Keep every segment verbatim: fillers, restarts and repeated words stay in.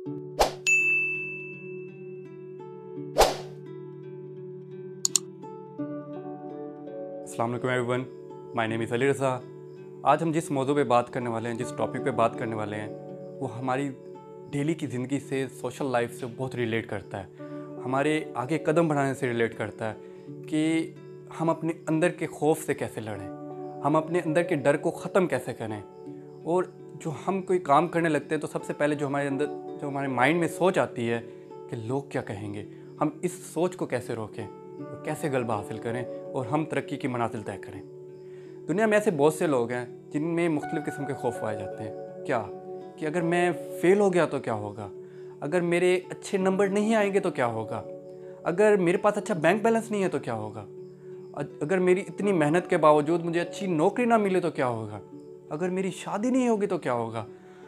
अस्सलाम वालेकुम everyone, my name is Ali Raza. आज हम जिस मौजू पे बात करने वाले हैं, जिस टॉपिक पे बात करने वाले हैं, वो हमारी डेली की ज़िंदगी से, सोशल लाइफ से बहुत रिलेट करता है। हमारे आगे कदम बढ़ाने से रिलेट करता है कि हम अपने अंदर के खौफ से कैसे लड़ें, हम अपने अंदर के डर को ख़त्म कैसे करें। और जो हम कोई काम करने लगते हैं तो सबसे पहले जो हमारे अंदर, जो हमारे माइंड में सोच आती है कि लोग क्या कहेंगे, हम इस सोच को कैसे रोकें, कैसे गलबा हासिल करें और हम तरक्की की मनाजिल तय करें। दुनिया में ऐसे बहुत से लोग हैं जिनमें मुख्तलिफ़ किस्म के खौफ पाए जाते हैं। क्या कि अगर मैं फ़ेल हो गया तो क्या होगा, अगर मेरे अच्छे नंबर नहीं आएंगे तो क्या होगा, अगर मेरे पास अच्छा बैंक बैलेंस नहीं है तो क्या होगा, अगर मेरी इतनी मेहनत के बावजूद मुझे अच्छी नौकरी ना मिले तो क्या होगा, अगर मेरी शादी नहीं होगी तो क्या होगा।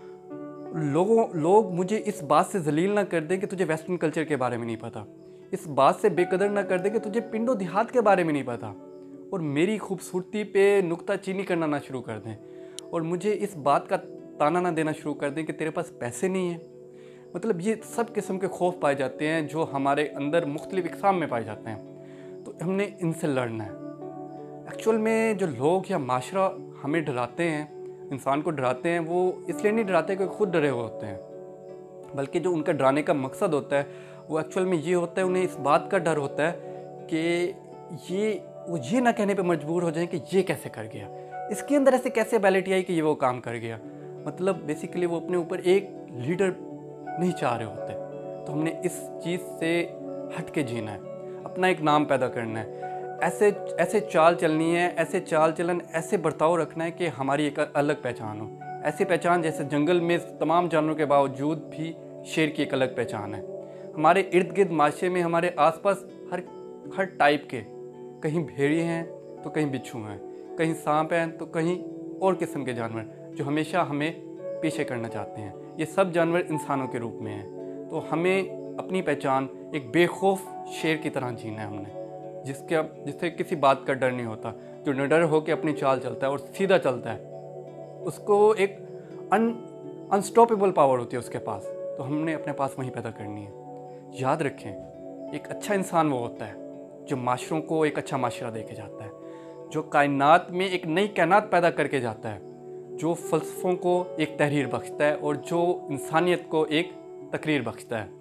लोगों लोग मुझे इस बात से जलील ना कर दें कि तुझे वेस्टर्न कल्चर के बारे में नहीं पता, इस बात से बेकदर ना कर दें कि तुझे पिंडो देहात के बारे में नहीं पता, और मेरी खूबसूरती पे नुक्ताचीनी करना ना शुरू कर दें, और मुझे इस बात का ताना ना देना शुरू कर दें कि तेरे पास पैसे नहीं हैं। मतलब ये सब किस्म के खौफ पाए जाते हैं जो हमारे अंदर मुख्तलिफ़ इक़साम में पाए जाते हैं। तो हमने इनसे लड़ना है। एक्चुअल में जो लोग या माशरा हमें डराते हैं, इंसान को डराते हैं, वो इसलिए नहीं डराते क्योंकि खुद डरे हुए होते हैं, बल्कि जो उनका डराने का मकसद होता है वो एक्चुअल में ये होता है, उन्हें इस बात का डर होता है कि ये वो ये ना कहने पे मजबूर हो जाएं कि ये कैसे कर गया, इसके अंदर ऐसे कैसे एबिलिटी आई कि ये वो काम कर गया। मतलब बेसिकली वो अपने ऊपर एक लीडर नहीं चाह रहे होते। तो हमने इस चीज़ से हट के जीना है, अपना एक नाम पैदा करना है, ऐसे ऐसे चाल चलनी है, ऐसे चाल चलन, ऐसे बर्ताव रखना है कि हमारी एक अलग पहचान हो। ऐसी पहचान जैसे जंगल में तमाम जानवरों के बावजूद भी शेर की एक अलग पहचान है। हमारे इर्द गिर्द माशरे में हमारे आसपास हर हर टाइप के, कहीं भेड़िए हैं तो कहीं बिच्छू हैं, कहीं सांप हैं तो कहीं और किस्म के जानवर जो हमेशा हमें पीछे करना चाहते हैं। ये सब जानवर इंसानों के रूप में हैं। तो हमें अपनी पहचान एक बेखौफ शेर की तरह जीना है हमने, जिसके जिससे किसी बात का डर नहीं होता, जो निडर होकर अपनी चाल चलता है और सीधा चलता है। उसको एक अन अनस्टॉपेबल पावर होती है उसके पास। तो हमने अपने पास वहीं पैदा करनी है। याद रखें, एक अच्छा इंसान वो होता है जो माशरों को एक अच्छा माशरा दे के जाता है, जो कायनात में एक नई कायनात पैदा करके जाता है, जो फ़लसफ़ों को एक तहरीर बख्शता है और जो इंसानियत को एक तकरीर बख्शता है।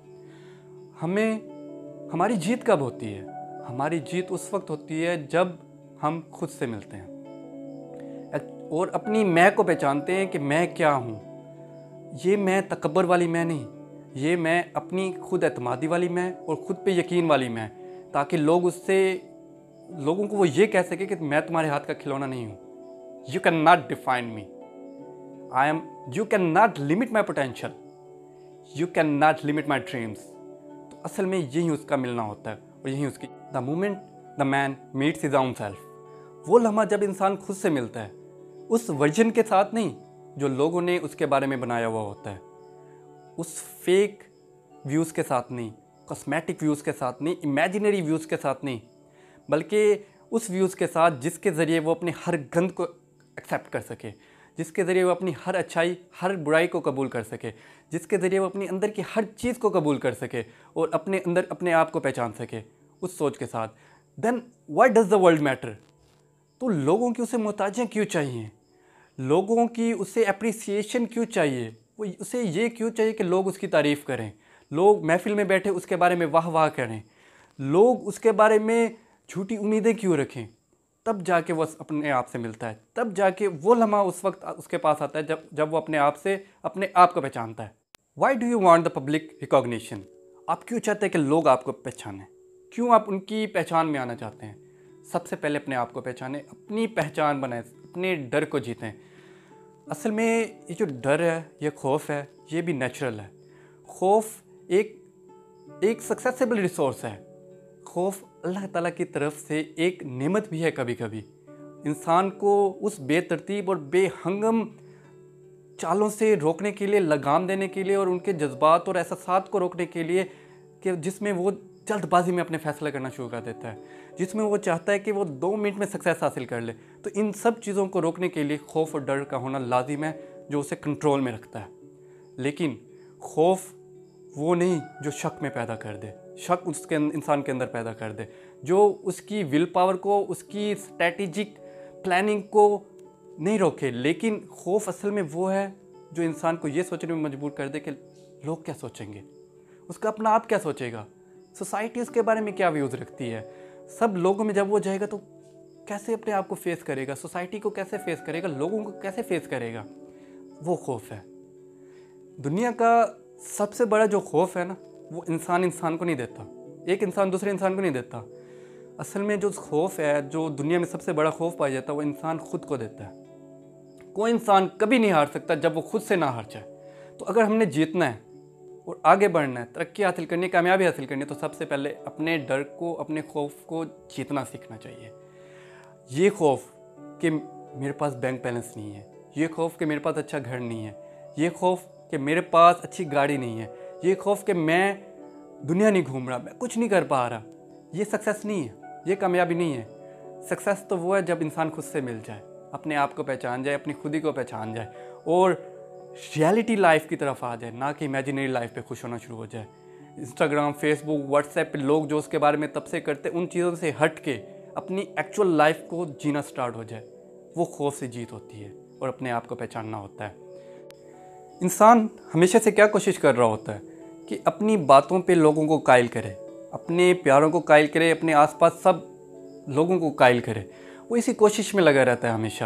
हमें हमारी जीत कब होती है? हमारी जीत उस वक्त होती है जब हम खुद से मिलते हैं और अपनी मैं को पहचानते हैं कि मैं क्या हूँ। ये मैं तकब्बर वाली मैं नहीं, ये मैं अपनी खुद एतमादी वाली मैं और ख़ुद पे यकीन वाली मैं, ताकि लोग उससे लोगों को वो ये कह सके कि मैं तुम्हारे हाथ का खिलौना नहीं हूँ। You can not define me, I am you can not limit my potential, you can not limit my dreams. तो असल में यही उसका मिलना होता है और यही उसकी the moment the man meets his own self, वो लम्हा जब इंसान खुद से मिलता है, उस वर्जन के साथ नहीं जो लोगों ने उसके बारे में बनाया हुआ होता है, उस फेक व्यूज़ के साथ नहीं, कॉस्मेटिक व्यूज़ के साथ नहीं, इमेजिनरी व्यूज़ के साथ नहीं, बल्कि उस व्यूज़ के साथ जिसके ज़रिए वो अपने हर गंद को एक्सेप्ट कर सके, जिसके ज़रिए वो अपनी हर अच्छाई, हर बुराई को कबूल कर सके, जिसके ज़रिए वो अपनी अंदर की हर चीज़ को कबूल कर सके और अपने अंदर अपने आप को पहचान सके, उस सोच के साथ। Then why does the world matter? तो लोगों की उसे मोहताजियाँ क्यों चाहिए? लोगों की उसे अप्रिसिएशन क्यों चाहिए? वो उसे ये क्यों चाहिए कि लोग उसकी तारीफ़ करें, लोग महफिल में बैठे उसके बारे में वाह वाह करें, लोग उसके बारे में झूठी उम्मीदें क्यों रखें? तब जाके वो अपने आप से मिलता है, तब जाके वो लम्हा उस वक्त उसके पास आता है जब जब वो अपने आप से अपने आप को पहचानता है। Why do you want the public recognition? आप क्यों चाहते हैं कि लोग आपको पहचानें? क्यों आप उनकी पहचान में आना चाहते हैं? सबसे पहले अपने आप को पहचानें, अपनी पहचान बनाएं, अपने डर को जीतें। असल में ये जो डर है, ये खौफ है, ये भी नेचुरल है। खौफ एक एक सक्सेसिबल रिसोर्स है। खौफ अल्लाह ताला की तरफ से एक नेमत भी है। कभी कभी इंसान को उस बेतरतीब और बेहंगम चालों से रोकने के लिए, लगाम देने के लिए और उनके जज्बात और एहसासात को रोकने के लिए कि जिसमें वो जल्दबाजी में अपने फैसले करना शुरू कर देता है, जिसमें वो चाहता है कि वो दो मिनट में सक्सेस हासिल कर ले। तो इन सब चीज़ों को रोकने के लिए खौफ और डर का होना लाजिम है, जो उसे कंट्रोल में रखता है। लेकिन खौफ वो नहीं जो शक में पैदा कर दे, शक उसके इंसान के अंदर पैदा कर दे, जो उसकी विल पावर को, उसकी स्ट्रैटेजिक प्लानिंग को नहीं रोके। लेकिन खौफ असल में वो है जो इंसान को ये सोचने में मजबूर कर दे कि लोग क्या सोचेंगे, उसका अपना आप क्या सोचेगा, सोसाइटी उसके बारे में क्या व्यूज़ रखती है। सब लोगों में जब वो जाएगा तो कैसे अपने आप को फेस करेगा, सोसाइटी को कैसे फेस करेगा, लोगों को कैसे फेस करेगा, वो खौफ है। दुनिया का सबसे बड़ा जो खौफ है ना, वो इंसान इंसान को नहीं देता, एक इंसान दूसरे इंसान को नहीं देता। असल में जो खौफ है, जो दुनिया में सबसे बड़ा खौफ पाया जाता है, वो इंसान खुद को देता है। कोई इंसान कभी नहीं हार सकता जब वो खुद से ना हार जाए। तो अगर हमने जीतना है और आगे बढ़ना है, तरक्की हासिल करनी, कामयाबी हासिल करनी है, तो सबसे पहले अपने डर को, अपने खौफ को जीतना सीखना चाहिए। ये खौफ कि मेरे पास बैंक बैलेंस नहीं है, ये खौफ कि मेरे पास अच्छा घर नहीं है, ये खौफ कि मेरे पास अच्छी गाड़ी नहीं है, ये खौफ कि मैं दुनिया नहीं घूम रहा, मैं कुछ नहीं कर पा रहा, ये सक्सेस नहीं है, ये कामयाबी नहीं है। सक्सेस तो वो है जब इंसान खुद से मिल जाए, अपने आप को पहचान जाए, अपनी खुदी को पहचान जाए और रियलिटी लाइफ की तरफ आ जाए, ना कि इमेजिनरी लाइफ पे खुश होना शुरू हो जाए। इंस्टाग्राम, फेसबुक, व्हाट्सएप पे लोग जो उसके बारे में तब से करते, उन चीज़ों से हट के अपनी एक्चुअल लाइफ को जीना स्टार्ट हो जाए। वो खौफ से जीत होती है और अपने आप को पहचानना होता है। इंसान हमेशा से क्या कोशिश कर रहा होता है कि अपनी बातों पे लोगों को कायल करे, अपने प्यारों को कायल करे, अपने आसपास सब लोगों को कायल करे। वो इसी कोशिश में लगा रहता है हमेशा।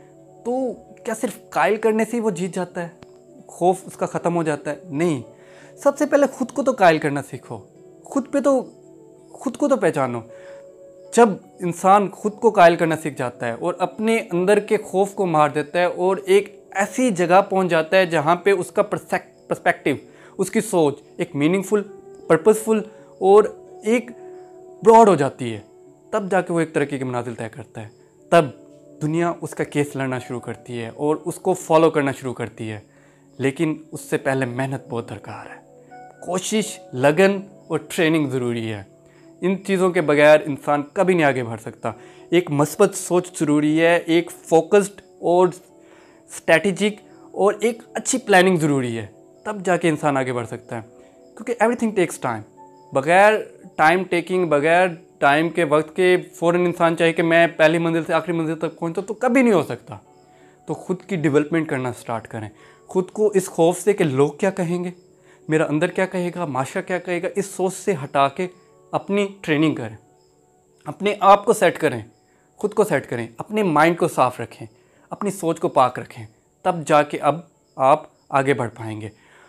तो क्या सिर्फ कायल करने से ही वो जीत जाता है, खौफ उसका ख़त्म हो जाता है? नहीं, सबसे पहले खुद को तो कायल करना सीखो, खुद पे तो खुद को तो पहचानो। जब इंसान खुद को कायल करना सीख जाता है और अपने अंदर के खौफ को मार देता है और एक ऐसी जगह पहुंच जाता है जहां पे उसका पर्सपेक्टिव, उसकी सोच एक मीनिंगफुल, पर्पसफुल और एक ब्रॉड हो जाती है, तब जाके वो एक तरक्की की मंजिल तय करता है। तब दुनिया उसका केस लड़ना शुरू करती है और उसको फॉलो करना शुरू करती है। लेकिन उससे पहले मेहनत बहुत दरकार है, कोशिश, लगन और ट्रेनिंग ज़रूरी है। इन चीज़ों के बगैर इंसान कभी नहीं आगे बढ़ सकता। एक मस्बत सोच ज़रूरी है, एक फोकस्ड और स्ट्रैटेजिक और एक अच्छी प्लानिंग ज़रूरी है, तब जाके इंसान आगे बढ़ सकता है। क्योंकि एवरीथिंग टेक्स टाइम। बगैर टाइम टेकिंग, बगैर टाइम के वक्त के फ़ौरन इंसान चाहे कि मैं पहली मंजिल से आखिरी मंजिल तक पहुँचूँ, तो कभी नहीं हो सकता। तो खुद की डेवलपमेंट करना स्टार्ट करें। खुद को इस खौफ से कि लोग क्या कहेंगे, मेरा अंदर क्या कहेगा, माशरा क्या कहेगा, इस सोच से हटा के अपनी ट्रेनिंग करें, अपने आप को सेट करें, खुद को सेट करें, अपने माइंड को साफ रखें, अपनी सोच को पाक रखें। तब जाके अब आप आगे बढ़ पाएंगे।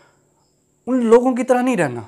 उन लोगों की तरह नहीं रहना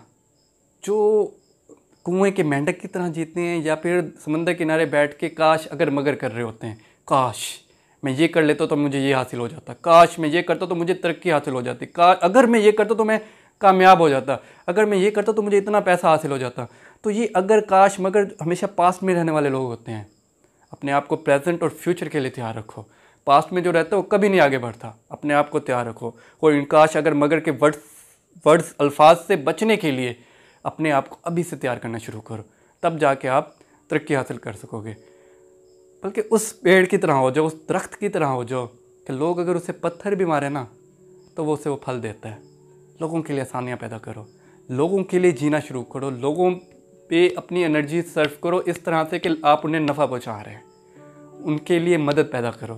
जो कुएं के मेंढक की तरह जीते हैं या फिर समंदर किनारे बैठ के काश अगर मगर कर रहे होते हैं। काश मैं ये कर लेता तो मुझे ये हासिल हो जाता, काश मैं ये करता तो मुझे तरक्की हासिल हो जाती, काश अगर मैं ये करता तो मैं कामयाब हो जाता, अगर मैं ये करता तो मुझे इतना पैसा हासिल हो जाता। तो ये अगर, काश, मगर हमेशा पास्ट में रहने वाले लोग होते हैं। अपने आप को प्रेजेंट और फ्यूचर के लिए तैयार रखो। पास्ट में जो रहता है वो कभी नहीं आगे बढ़ता। अपने आप को तैयार रखो और इन काश, अगर, मगर के वर्ड्स वर्ड्स अल्फाज से बचने के लिए अपने आप को अभी से तैयार करना शुरू करो। तब जाके आप तरक्की हासिल कर सकोगे। बल्कि उस पेड़ की तरह हो जाओ, उस दरख्त की तरह हो जाओ कि लोग अगर उसे पत्थर भी मारे ना तो वो उसे वो फल देता है। लोगों के लिए आसानियाँ पैदा करो, लोगों के लिए जीना शुरू करो, लोगों पे अपनी एनर्जी सर्व करो इस तरह से कि आप उन्हें नफ़ा पहुँचा रहे हैं, उनके लिए मदद पैदा करो।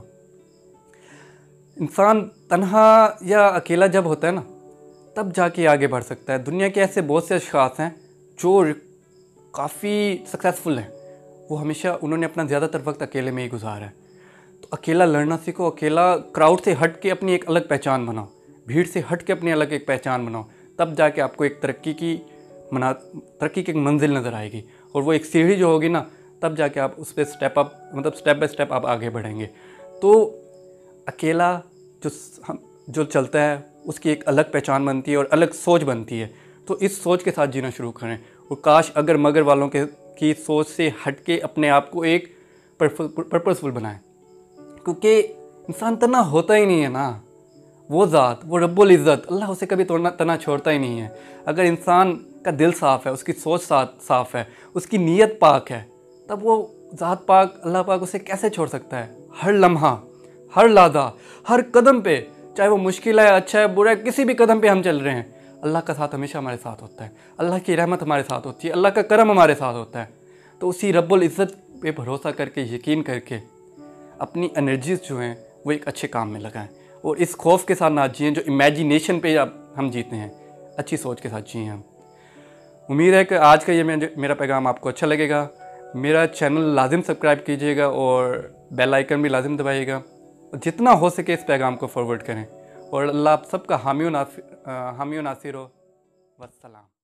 इंसान तन्हा या अकेला जब होता है ना, तब जाके आगे बढ़ सकता है। दुनिया के ऐसे बहुत से अशख़ास हैं जो काफ़ी सक्सेसफुल हैं, वो हमेशा उन्होंने अपना ज़्यादातर वक्त अकेले में ही गुजारा है। तो अकेला लड़ना सीखो, अकेला क्राउड से हट के अपनी एक अलग पहचान बनाओ, भीड़ से हट के अपनी अलग एक पहचान बनाओ। तब जाके आपको एक तरक्की की मना तरक्की की एक मंजिल नज़र आएगी और वो एक सीढ़ी जो होगी ना, तब जाके आप उस पर स्टेप अप, मतलब स्टेप बाय स्टेप आप आगे बढ़ेंगे। तो अकेला जो जो चलता है उसकी एक अलग पहचान बनती है और अलग सोच बनती है। तो इस सोच के साथ जीना शुरू करें और काश अगर मगर वालों के की सोच से हट के अपने आप को एक पर्पसफुल बनाएं। क्योंकि इंसान तना होता ही नहीं है ना, वो ज़ात, वो रब्बुल इज़्ज़त, अल्लाह उसे कभी तोड़ना तना छोड़ता ही नहीं है। अगर इंसान का दिल साफ़ है, उसकी सोच साफ़ है, उसकी नीयत पाक है, तब वो ज़ात पाक, अल्लाह पाक उसे कैसे छोड़ सकता है। हर लम्हा, हर लादा, हर कदम पे, चाहे वो मुश्किल है, अच्छा है, बुरा है, किसी भी कदम पे हम चल रहे हैं, अल्लाह का साथ हमेशा हमारे साथ होता है, अल्लाह की रहमत हमारे साथ होती है, अल्लाह का करम हमारे साथ होता है। तो उसी रब्बुल इज़्ज़त पे भरोसा करके, यकीन करके अपनी एनर्जीज़ जो हैं वो एक अच्छे काम में लगाएं और इस खौफ के साथ ना जिएं जो इमेजिनेशन पे अब हम जीते हैं, अच्छी सोच के साथ जिए हम। उम्मीद है कि आज का ये मेरा पैगाम आपको अच्छा लगेगा। मेरा चैनल लाजिम सब्सक्राइब कीजिएगा और बेल आइकन भी लाजिम दबाइएगा। जितना हो सके इस पैगाम को फॉरवर्ड करें और अल्लाह आप सबका हामी व नासिर हो। वस्सलाम।